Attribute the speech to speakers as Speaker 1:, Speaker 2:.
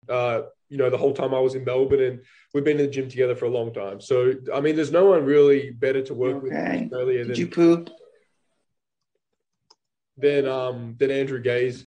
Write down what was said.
Speaker 1: the whole time I was in Melbourne, and we've been in the gym together for a long time. So, I mean, there's no one really better to work with in
Speaker 2: Okay.
Speaker 1: Australia
Speaker 2: Did you poop?
Speaker 1: than Andrew Gaze.